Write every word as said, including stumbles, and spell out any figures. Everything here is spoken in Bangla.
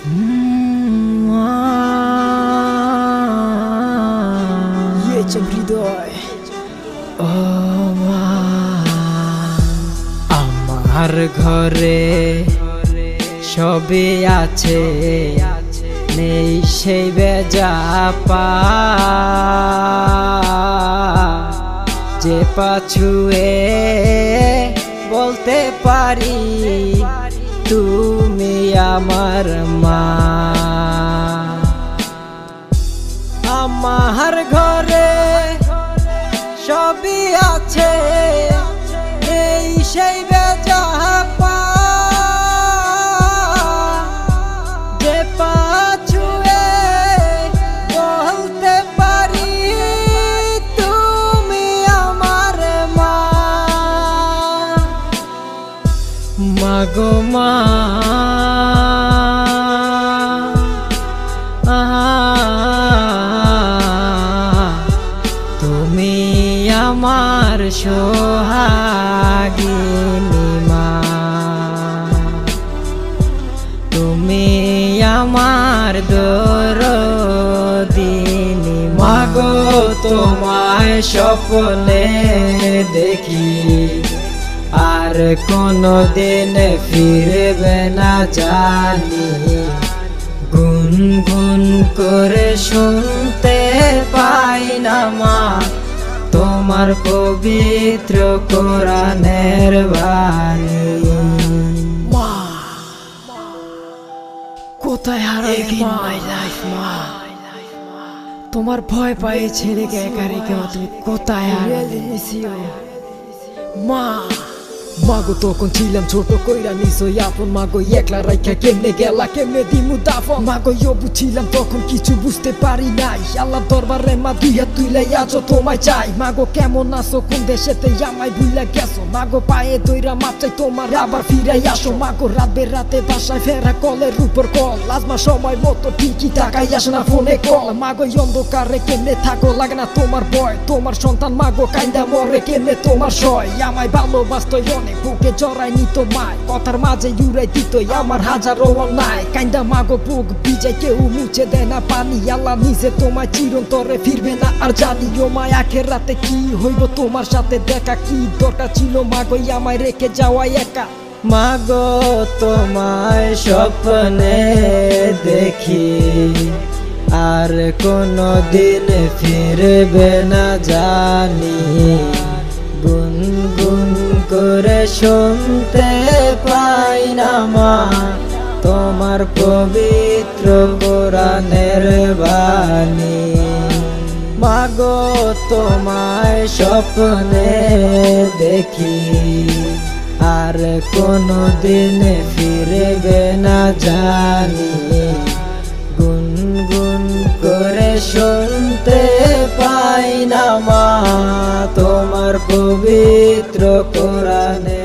হৃদয় আমার ঘরে সবে আছে, নেই সেই বেজাপা যে পাছুয়ে বলতে পারি তুমি আমার মা। আমার ঘরে সবই আছে, এই সেই বেজাপা যে পাছুয়ে বলতে পারি তুমি আমার মা। মাগো মা তুমি আমার সোহাগিনী মা, তুমি আমার দরদিনী মা গো। তোমায় স্বপ্নে দেখি আর কোনো দিন ফিরবে না জানি, গুনগুন করে শুনতে পাই না মা তোমার পবিত্র কোরআনের বাণী। মা কোথায় হারালে মা? মা তোমার ভয় পায়ে ছেড়েকে একা রেখে তুমি কোথায় হারালে? মা মাগো তখন ছিলাম ছোট কইরা নিছই আপন, মাগো একলা রাইখা কেমনে গেলা কেমনে দিমু দাফন। মাগো ইয়বু ছিলাম তখন কিছু বুঝতে পারি নাই, আল্লাহ দরবারে মা দুই হাত তুইলাই আছো তোমায় চাই। মাগো কেমন আছো কোন দেশেতে আমায় ভুইলা গেছো, মাগো পায়ে দইরা মাপ চাই তোমার আবার ফিরাই আসো। মাগো রাত বেরাতে বাসায় ফেরা কলের উপর কল, আজমা সময় মতো ঠিকই তাকাই আসে না ফোনে কল। মাগো অন্ধকারে কেমনে থাকো লাগে না তোমার ভয়, তোমার সন্তান মাগো কাইন্দা মরে কেমনে তোমার সয়। আমায় ভালোবাসতো অনেক বুকে জড়াই নিত মায়, কথার মাঝে জুড়াই দিত আমার হাজারো অন্যায়। কাইন্দা মাগো বুক ভিজাই কেউ মুছে দেয় না পানি, আল্লাহ নিজে তোমায় চিরন্তরে ফিরবে না আর জানি। ও মায় আখের রাতে কি হইব তোমার সাথে দেখা, কি দরকার ছিল মাগো আমায় রেখে যাওয়াই একা। মাগো তোমায় স্বপ্নে দেখি আর কোনো দিন ফিরবে না জানি, গুনগুন করে শুনতে পাই না মা তোমার পবিত্র কোরআনের বাণী। মাগো তোমায় স্বপ্নে দেখি আর কোনো দিন ফিরবে না জানি, গুনগুন করে শুনতে পাই না মা তোমার পবিত্র কোরআনে।